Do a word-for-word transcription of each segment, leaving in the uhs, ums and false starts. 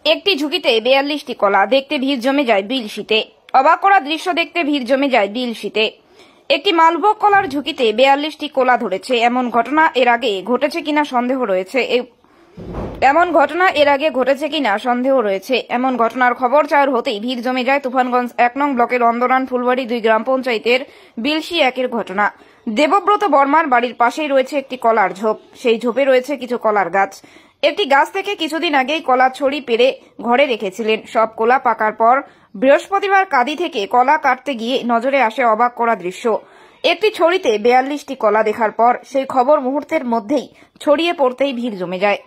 একটি ঝুঁকিতে বিয়াল্লিশটি কলা দেখতে ভিড় জমে যায় বিলশিতে। অবাক করা দৃশ্য দেখতে ভিড় জমে যায় বিলশিতে। একটি মালভোগ কলার ঝুঁকিতে বিয়াল্লিশটি কলা ধরেছে এমন ঘটনা এর আগে ঘটেছে কিনা সন্দেহ রয়েছে এমন ঘটনা এর আগে ঘটেছে কিনা সন্দেহ রয়েছে এমন ঘটনার খবর চাউর হতেই ভিড় জমে যায় তুফানগঞ্জ এক নং ব্লকের অন্দরান ফুলবাড়ি দুই গ্রাম পঞ্চায়েতের বিলশি একের ঘটনা। দেবব্রত বর্মার বাড়ির পাশেই রয়েছে একটি কলার ঝোপ। সেই ঝোপে রয়েছে কিছু কলার গাছ। একটি গাছ থেকে কিছুদিন আগেই কলা ছড়ি পেরে ঘরে রেখেছিলেন। সব কলা পাকার পর বৃহস্পতিবার কাঁদি থেকে কলা কাটতে গিয়ে নজরে আসে অবাক করা দৃশ্য। একটি ছড়িতে বিয়াল্লিশটি কলা দেখার পর সেই খবর মুহূর্তের মধ্যেই ছড়িয়ে পড়তেই ভিড় জমে যায়।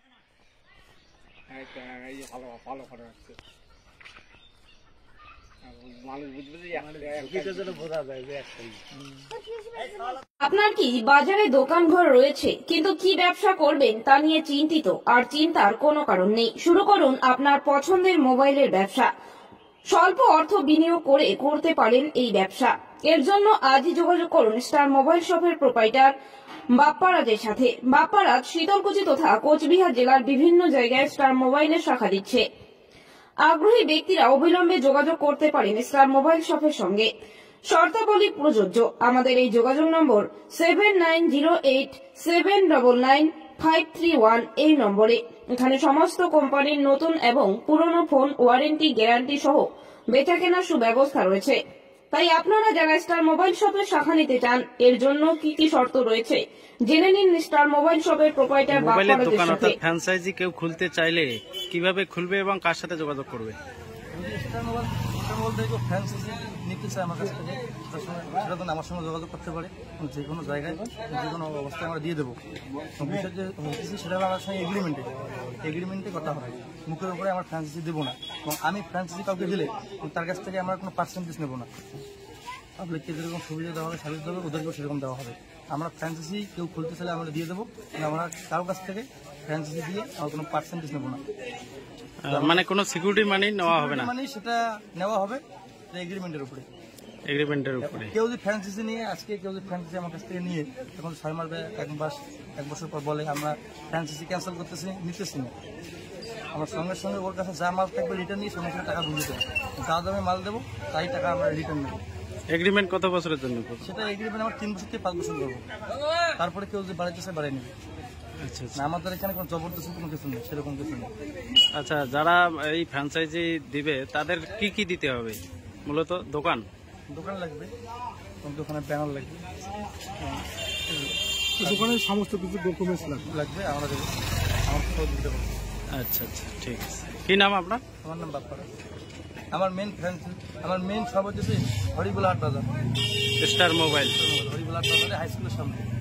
আপনার কি বাজারে দোকান ঘর রয়েছে কিন্তু কি ব্যবসা করবেন তা নিয়ে চিন্তিত? আর চিন্তার কোনো কারণ নেই। শুরু করুন আপনার পছন্দের মোবাইলের ব্যবসা। স্বল্প অর্থ বিনিয়োগ করে করতে পারেন এই ব্যবসা। এর জন্য আজই যোগাযোগ করুন স্টার মোবাইল শপের প্রোপাইটার বাপ্পারাজের সাথে। বাপ্পারাজ শীতলকুচি তথা কোচবিহার জেলার বিভিন্ন জায়গায় স্টার মোবাইলের শাখা দিচ্ছে। আগ্রহী ব্যক্তিরা অবিলম্বে যোগাযোগ করতে পারেন স্টার মোবাইল শপের সঙ্গে। শর্তাবলী প্রযোজ্য। আমাদের এই যোগাযোগ নম্বর seven nine zero eight seven double nine five three one এই নম্বরে। এখানে সমস্ত কোম্পানির নতুন এবং পুরনো ফোন ওয়ারেন্টি গ্যারান্টি সহ বেচা কেনার সুব্যবস্থা রয়েছে। তাই আপনারা যারা স্টার মোবাইল শপের শাখা নিতে চান এর জন্য কি কি শর্ত রয়েছে জেনে নিন স্টার মোবাইল শপের প্রোপাইটার বাপ্পারাজের সাথে। ফ্র্যাঞ্চাইজি কেউ খুলতে চাইলে কিভাবে খুলবে এবং কার সাথে যোগাযোগ করবে? আমার সঙ্গে যোগাযোগ করতে পারে যে কোনো জায়গায় যে কোনো অবস্থায় আমরা দিয়ে দেবো। বিষয় যে সেটা আমার সঙ্গে এগ্রিমেন্টে এগ্রিমেন্টে কথা হবে। মুখের উপরে আমার ফ্র্যাঞ্চাইজি দেবো না এবং আমি ফ্র্যাঞ্চাইজি কাউকে দিলে তার কাছ থেকে আমরা কোনো পার্সেন্টেজ নেবো না। পাবলিককে যেরকম সুবিধা দেওয়া হবে সার্ভিস দেওয়া হবে ওদেরকেও সেরকম দেওয়া হবে। আমরা ফ্র্যাঞ্চাইজি কেউ খুলতে চাইলে আমরা দিয়ে দেবো, আমরা কারোর কাছ থেকে ফ্র্যাঞ্চাইজি দিয়ে আমরা কোনো পার্সেন্টেজ নেবো না। মানে কোনো সিকিউরিটি মানি নেওয়া হবে না, মানে সেটা নেওয়া হবে এগ্রিমেন্টের উপরে। এগ্রিমেন্টের উপরে কেউ যদি ফ্র্যাঞ্চাইজি নিয়ে আজকে কেউ যদি ফ্র্যাঞ্চাইজি আমার কাছ থেকে নিয়ে তখন ছয় মাস এক মাস এক বছর পর বলে আমরা ফ্র্যাঞ্চাইজি ক্যান্সেল করতেছি নিতেছি না, আমার সঙ্গে সঙ্গে ওর কাছে যা মাল থাকবে রিটার্ন নিয়ে সঙ্গে সঙ্গে টাকা বুঝে দেবো। যা দামে মাল দেবো তাই টাকা আমরা রিটার্ন নেবো। এগ্রিমেন্ট কত বছরের জন্য? সেটা এগ্রিমেন্ট আমার তিন বছর থেকে পাঁচ বছর করবো। তারপরে কেউ যদি বাড়াইতে চায় বাড়াই নেবে। আচ্ছা, আমাদের এখানে কোনো জবরদস্তি কোনো কিছু নেই, সেরকম কিছু নেই। আচ্ছা, যারা এই ফ্র্যাঞ্চাইজি দিবে তাদের কি কি দিতে হবে? মূলত দোকান দোকান লাগবে, দোকানের ব্যানার লাগবে, দোকানের সমস্ত কিছু ডকুমেন্টস লাগবে লাগবে আমরা দেবো, আমার সব দিতে পারবো। আচ্ছা আচ্ছা, ঠিক আছে। কি নাম আপনার? আমার নাম বাপ্পারাজ। আমার মেন ফ্র্যাঞ্চাইজি আমার মেন সব হচ্ছে হরিবুল হাট বাজার, স্টার মোবাইল হরিবুল হাট বাজারে হাই স্কুলের সামনে।